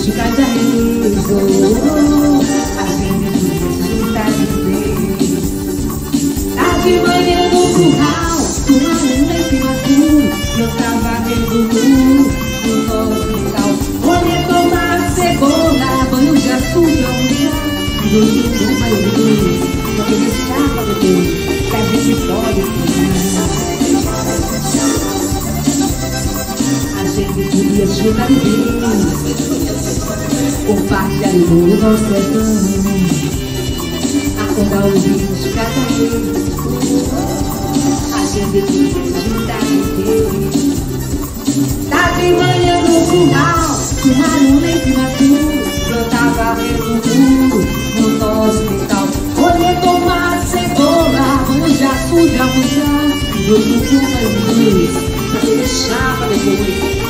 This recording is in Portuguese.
bicho cada vez. A gente podia se juntar de vez. Tá de manhã no curral, tomando leite maduro. Eu tava vendo o muro no hospital. Olhei tomar cebola, banho de açúcar, almoçar. E hoje eu não vai ouvir, só que deixar pra depois, que a gente pode sonhar. A gente podia se juntar de vez, compartilhar o bolo do sertão, acordar os bichos cada vez. A gente podia se juntar de vez. Tá de manhã no curral, tomar um leite maduro. Plantava revoltura no hospital. Olhei tomar cebola, manja suja, almoçar. E hoje não vai o mês, pra deixar pra depois.